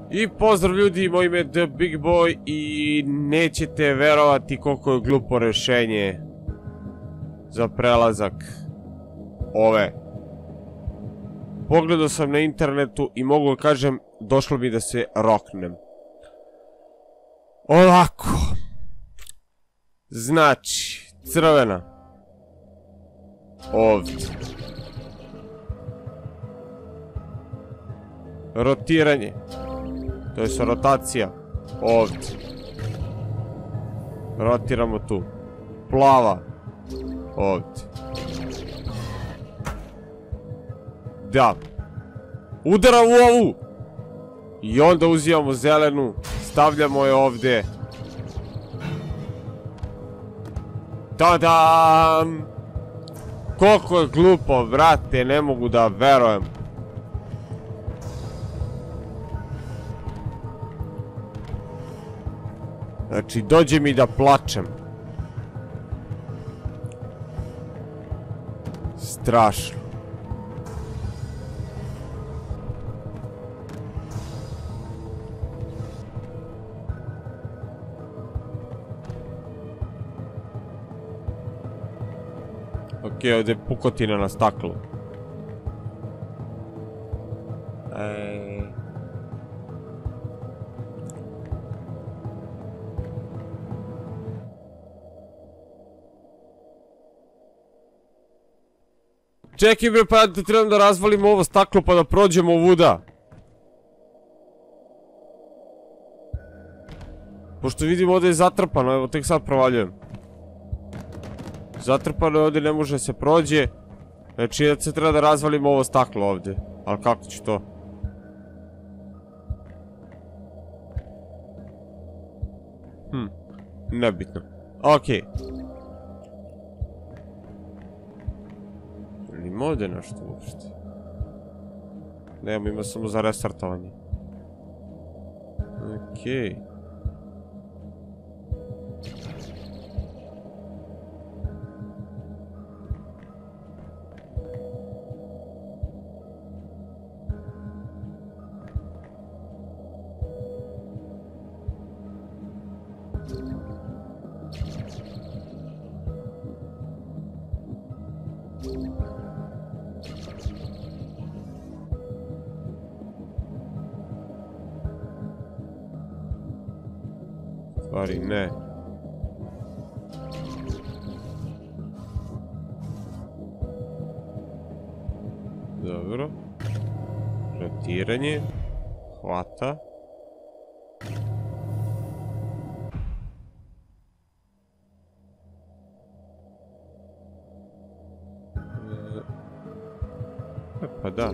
I pozdrav ljudi, moj ime je The Big Boy i nećete verovati koliko je glupo rešenje za prelazak ove. Pogledao sam na internetu i mogu da kažem, došlo mi da se roknem. Ovako. Znači, crvena. Ovdje. Rotiranje. To je rotacija. Ovdje. Rotiramo tu. Plava. Ovdje. Da. Udaram u ovu. I onda uzimamo zelenu. Stavljamo je ovdje. Tadam! Koliko je glupo, brate, ne mogu da verujem. Znači, dođe mi da plačem. Strašno. Okej, ovdje je pukotina na staklu. Čekaj bre, pa da trebam da razvalim ovo staklo pa da prođemo ovuda. Pošto vidim ovdje je zatrpano, evo tek sad provaljujem. Zatrpano je ovdje, ne može se prođe. Znači da se treba da razvalim ovo staklo ovdje. Ali kako ću to? Nebitno. Okej. Ima ovdje nešto uopšte. Nemo, ima samo za restartovanje. Okej. Stvari ne. Dobro. Rotiranje. Hvata. Pa da.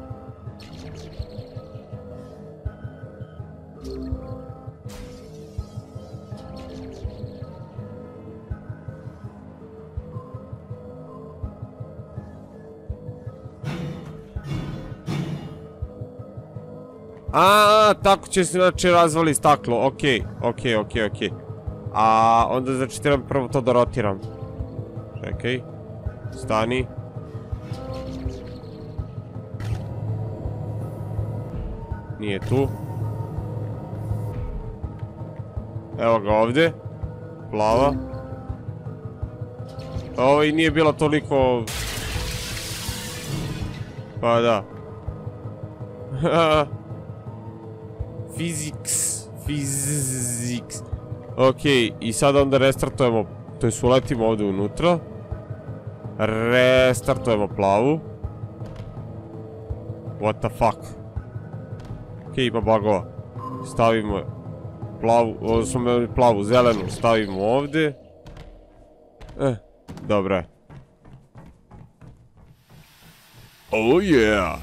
Tako će se znači razvali staklo, okej. A onda znači trebam prvo to da rotiram. Čekaj. Stani. Nije tu. Evo ga ovdje. Plava. Ovo i nije bilo toliko... Pa da. Physics. Okej, i sada onda restartujemo, to jest uletimo ovdje unutra. Restartujemo plavu. What the fuck? Okej, ima bugova. Stavimo plavu, plavu, zelenu stavimo ovdje. Dobro je. Oh yeah!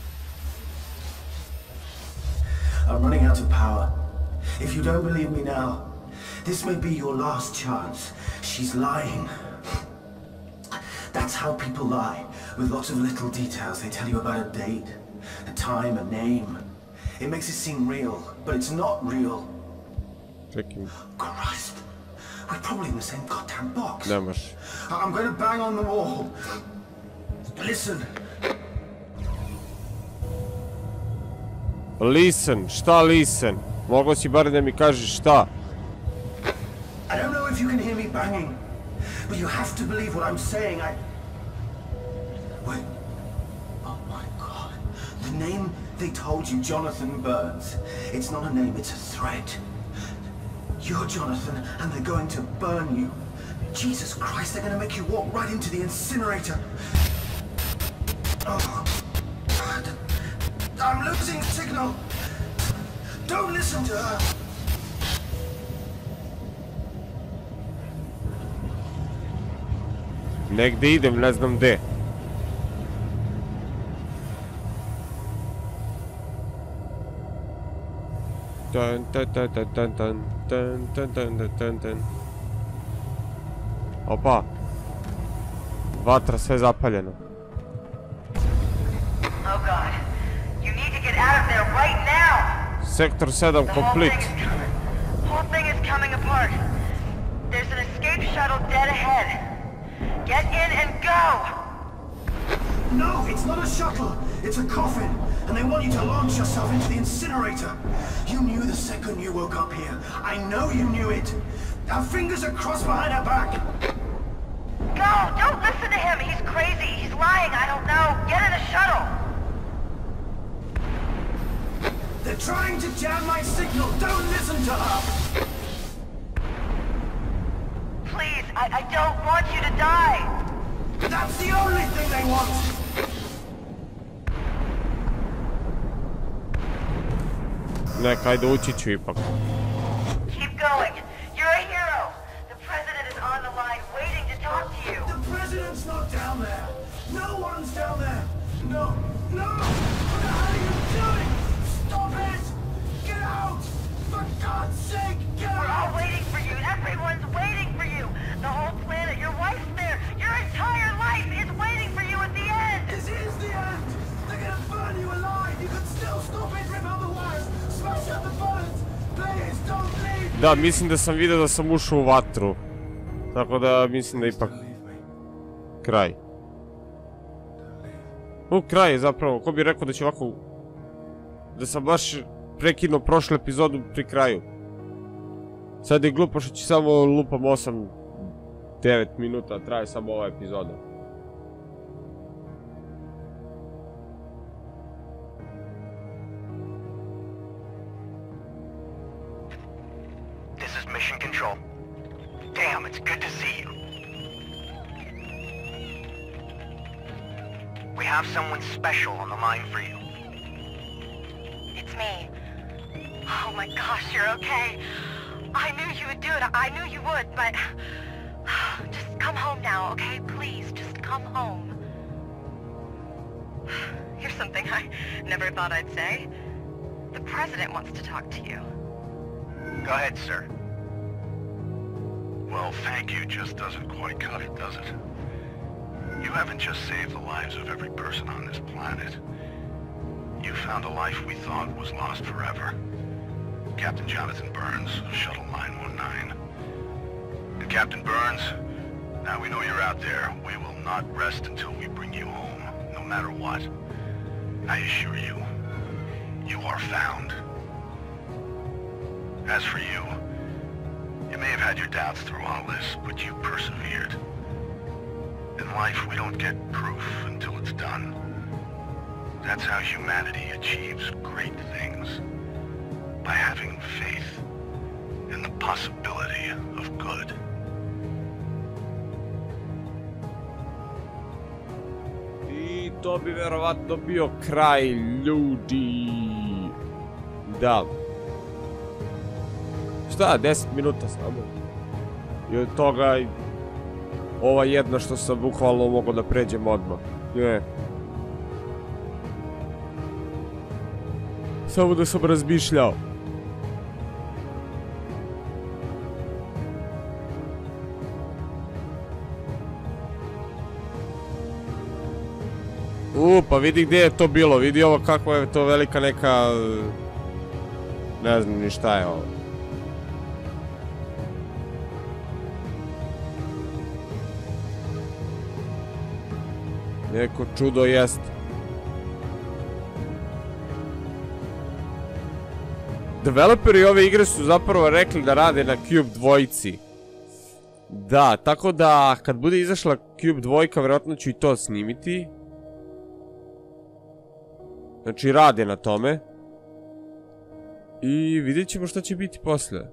I'm running out of power. If you don't believe me now, this may be your last chance. She's lying. That's how people lie, with lots of little details. They tell you about a date, a time, a name. It makes it seem real, but it's not real. Checking. Christ, we're probably in the same goddamn box. Never. I'm going to bang on the wall. Listen. Listen, šta listen? Mogao si bar da mi kažeš šta? I don't know if you can hear me banging, but you have to believe what I'm saying. Wait. Oh my God. The name they told you, Jonathan Burns. It's not a name, it's a threat. You're Jonathan, and they're going to burn you. Jesus Christ, they're going to make you walk right into the incinerator. Oh. I'm losing signal. Don't listen to her. Negde idem, ne znam gde. Opa. Vatra, sve zapaljeno. Oh God. You need to get out of there right now. Sektor 7 complete. The whole thing is coming apart. There's an escape shuttle dead ahead. Get in and go! No, it's not a shuttle. It's a coffin. And they want you to launch yourself into the incinerator. You knew the second you woke up here. I know you knew it. Our fingers are crossed behind our back. Go! Don't listen to him! He's crazy! He's lying! I don't know! Get in a shuttle! They're trying to jam my signal. Don't listen to her. Please, I don't want you to die! That's the only thing they want. Nek, ajde ući ću ipak. Keep going. You're a hero. The president is on the line waiting to talk to you. The president's not down there. No one's down there. No, no. What the hell are you doing? Stop it! Get out! For God's sake, get out! We're all waiting for you. Everyone's waiting for you. The whole planet, your wife's there. Your entire life is waiting for you at the end. This is the end. They're gonna burn you alive. You can still stop it. Rip out the wires. Smash out the bullets. Please don't leave. Da, mislim da sam vidio da sam ušao u vatru. Tako da mislim da ipak kraj. Kraj je zapravo, ko bi rekao da će ovako... Da sam baš prekinuo prošlu epizodu pri kraju. Sad je glupo što će samo lupam 8-9 minuta, traje samo ova epizoda. This is Mission Control. Damn, it's good to see you. We have someone special on the line for you. It's me. Oh my gosh, you're okay. I knew you would do it. I knew you would, but... Just come home now, okay? Please, just come home. Here's something I never thought I'd say. The president wants to talk to you. Go ahead, sir. Well, thank you just doesn't quite cut it, does it? You haven't just saved the lives of every person on this planet. You found a life we thought was lost forever. Captain Jonathan Burns of Shuttle 919. And Captain Burns, now we know you're out there. We will not rest until we bring you home, no matter what. I assure you, you are found. As for you, you may have had your doubts through all this, but you persevered. In life, we don't get proof until it's done. That's how humanity achieves great things. By having faith in the possibility of good. I to bi verovatno bio kraj, ljudi. Da. Šta, 10 minuta samo. I od toga ova jedna što sam bukvalno mogao da pređem odmah. Ne. Samo da sam razmišljao. Pa vidi gdje je to bilo, vidi ovo kakva je to velika neka... Ne znam ni šta je ovo. Neko čudo jest. Developeri ove igre su zapravo rekli da rade na Cube 2. Da, tako da kad bude izašla Cube 2, vjerojatno ću i to snimiti. Znači rade na tome. I vidjet ćemo šta će biti poslije.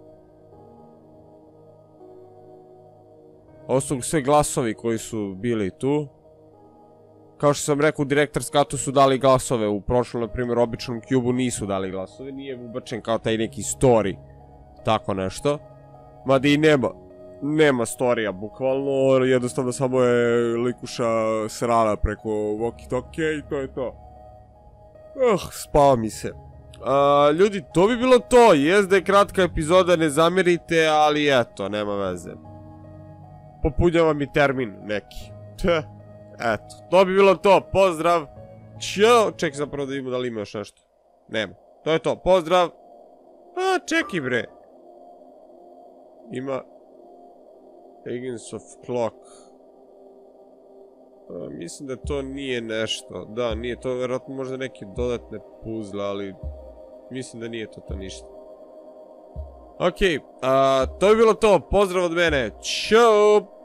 Ovo su sve glasovi koji su bili tu. Kao što sam rekao, u Director's Cutu su dali glasove. U prošlom, na primjer, običnom Cube-u nisu dali glasove. Nije ubačen kao taj neki story. Tako nešto. Mada i nema storija, bukvalno. Jednostavno samo je likuša srala preko walkie-talkie i to je to. Spava mi se. Ljudi, to bi bilo to. Jest da je kratka epizoda, ne zamjerite, ali eto, nema veze. Popunjava mi termin neki. Eto, to bi bilo to. Pozdrav. Ćao. Čekaj zapravo da vidimo da li ima još nešto. Nema. To je to. Pozdrav. Čekaj bre. Ima Agents of Clock. Mislim da to nije nešto. Da, nije to vjerojatno možda neke dodatne puzzle, ali mislim da nije to ništa. Ok, to bi bilo to. Pozdrav od mene. Ćao.